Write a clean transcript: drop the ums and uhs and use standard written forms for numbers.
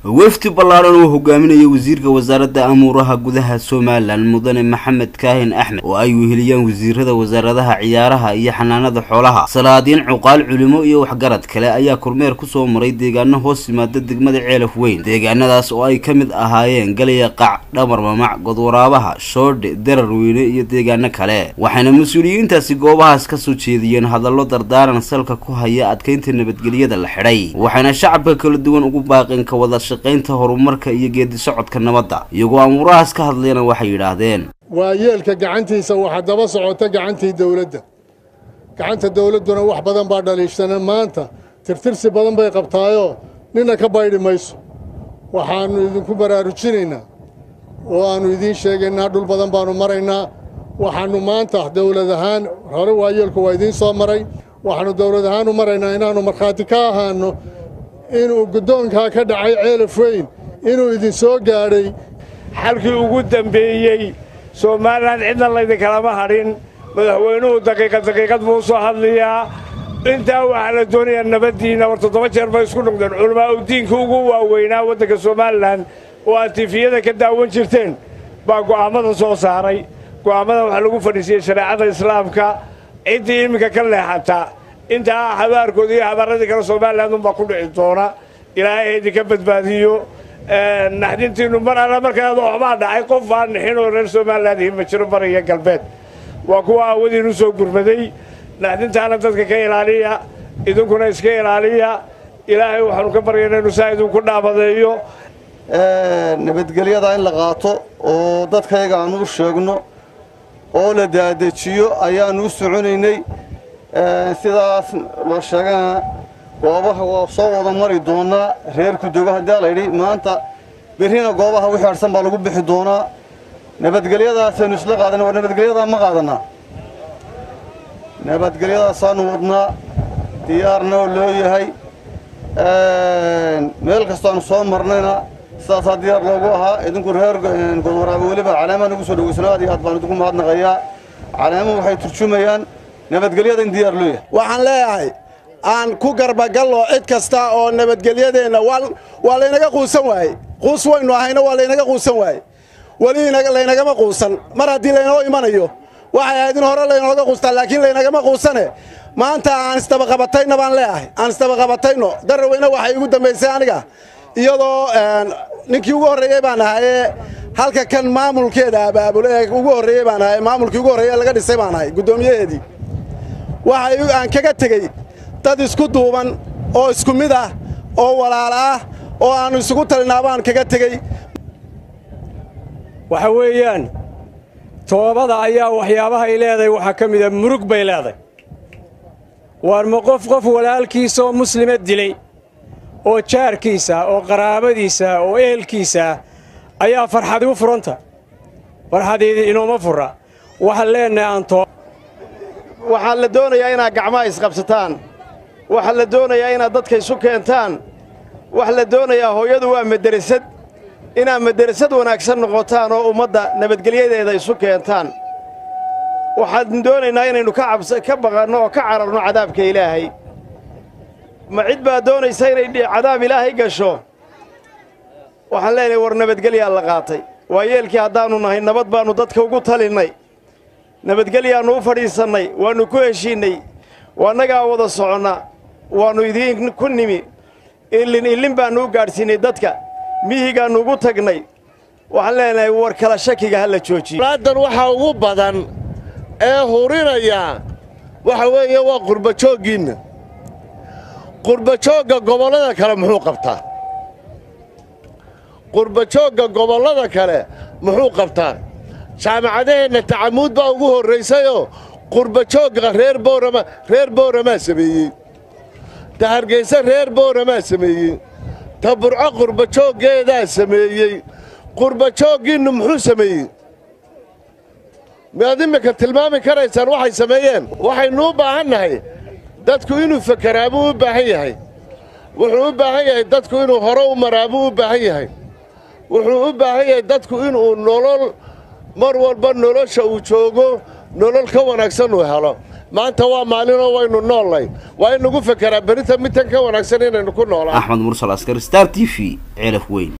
wafdi ballaaran oo hogaaminaya wasiirka wasaaradda amuuraha gudaha Soomaaliland mudane Maxamed Kaahin Axmed oo ay weheliyaan wasiirada wasaaradaha ciyaaraha iyo xanaanada xoolaha salaadiin cuqaal culimo iyo waxgarad kale ayaa kormeer ku soo maray deegaano hoos yimaada degmada Ceelaf Weyn deegaanadaas oo ay kamid ahaayeen Galaya Qac Dhamar Mamac Godwaraabaha Shoodhe Darar Weyne iyo deegaano kale waxaana mas'uuliyiintaasi goobahaas ka soo jeediyeen hadallo dardaaran salka ku haya adkeynta nabadgelyada la xidhay waxaana shacabka kala duwan ugu baaqeen ka wada shaqeynta horumarka iyo geedi socodka nabadda iyagoo amuurahaas ka hadlayna waxay yiraahdeen waayeelka gacantiisa waxa daba socota gacantii dawladda gacanta dawladuna wax badan baa dhaliishana maanta tirtirsi badan bay qabtaayo nina ka baydhi mayso waxaanu idinku baraarujinaynaa oo aanu idiin sheegaynaa dhul badan baanu maraynaa waxaanu maanta dawlad ahaan hore waayeelku waa idiin soo maray waxaanu dawlad ahaan u maraynaa inaanu markhaati ka ahaano inuu guddoonka ka dhacay Ceelaf Weyn inuu idin soo gaaray halkii ugu dambeeyay Soomaaliland cidna laydin kala harin madaxweynuhu daqiiqad buu soo hadlayaa inta waxa la doonayaa nabadiina war 7 jeer bay isku noqdeen culimo u diinka ugu waaweynaa waddanka Soomaaliland oo atifiyada ka daawan jirteen baa go'aamada soo saaray go'aamada waxa lagu fadhiisay shariicada islaamka cidii imika ka leexata inta habaarkoodii habaarada kala Soomaaliland ma ku dhici doona ilaahay idinka badbaadiyo naxdintiinu mar alla markaad waxba dhacay qof aan xinoo reer Soomaaliland ma jiro bariga galbeed waa kuwa awadiinu soo gurmaday naxdintaana dadka ka ilaaliya idinkuna iska ilaaliya ilaahay waxaanu ka baryaynaa inuu saaciduu ku dhaabadeeyo nabadgelyada in la qaato oo dadkayga aan u sheegno oo la daadejiyo ayaan u soconaynay sidaas la sheegana goobaha waa soo wada mari doonaa reerku dogaha daalayri maanta birina goobaha wixii arsan baa lagu bixi doonaa nabadgelyadaas aynu isla qaadanaa nabadgelyada ma qaadanaa nabadgelyadaas aanu wadnaa diyaarna oo loo yahay meel kasta aanu soo marnayna sidaas diyaar loogu ahaa idinku reer Godwaraabe waliba calaamad ugu soo dhaweysanaad iyo aad baan idinku mahadnaqayaa calaamad waxay turjumayaan nabadgelyada in diyaar loo yahay waxaan leeyahay aan ku garbagallo cid kasta oo nabadgelyadeena waa laynaga quusan waayey quus waynu ahayna waa laynaga quusan waayey wali laynagama quusan mar haddii laynoo imanayo waxay ahayd in hore laynooga quustaa laakiin laynagama quusane maanta aan istabaqabatayna baan leeyahay aan istabaqabatayno Darar Weyne waxay ugu dambaysay aniga iyadoo ninkii ugu horreeyay baan ahay halka kan maamulkeeda abaabulay ugu horreeyay baan ahay maamulkii ugu horreeyay laga dhisay baan ahay gudoomiyaheedii waxay aan kaga tagay dad isku duuban oo isku mid ah oo walaal ah oo aan isugu talinaabaan kaga tagay waxa weeyaan toobada ayaa waxyaabaha ay leedahay waxa kamid ah murug bay leedahay war ma qof walaalkiisa oo muslima dilay oo jaarkiisa oo qaraabadiisa oo ehelkiisa ayaa farxad u furanta farxadeedii inooma fura waxa leenahay aanto waxa la doonayaa inaad gacmaha isqabsataan waxa la doonayaa inaad dadka isu keentaan waxa la doonayaa hooyadu waa madrasad inaad madrasad wanaagsan noqotaan oo ummadda nabadgelyadeeda isu keentaan waxaan doonaynaa inaynu ka baqanno oo ka cararno cadaabka ilaahay ma cid baa doonaysa inay cadaab ilaahay gasho waxaan leenahay war nabadgelyaa la qaatay waayeelkii haddaannu nahay nabad baannu dadka ugu talinnay nabadgelyaannu u fadhiisannay waannu ku heshiinnay waannagaa wada soconna waannu idiin ku nimi illin baannu u gaadhsiinnay dadka mihigaannu ugu tagnay waxaan leenahay war kala shakiga ha la joojiyo laadan waxa ugu badan ee hurinaya waxa weeye waa qurbajooggiinna qurbajoogga gobollada kale muxuu qabtaa qurbajoogga gobollada kale muxuu qabtaa jaamacadaheenna tacamuud baa ugu horraysayoo qurbajoogga reer booramaa sameeyey ta Hargeysa reer booramaa sameeyey ta Burco qurbajooggeedaa sameeyey qurbajooggiinnu muxuu sameeyey miyaad imika tilmaami karaysaan waxay sameeyeen waxaynu u baahannahay dadku inuu fekeraa buu u baahan yahay wuxuu u baahan yahay dadku inuu hore u maraa buu u baahan yahay wuxuu u baahan yahay dadku inuu nolol mar walba nolosha uu joogo nolol ka wanaagsan uu helo maanta waa maalinoo waynu noolnay waa in lagu fekeraa berita midtan ka wanaagsan inaynu ku noolaa Axmed Mursal Askari Star TV Ceelaf Weyn.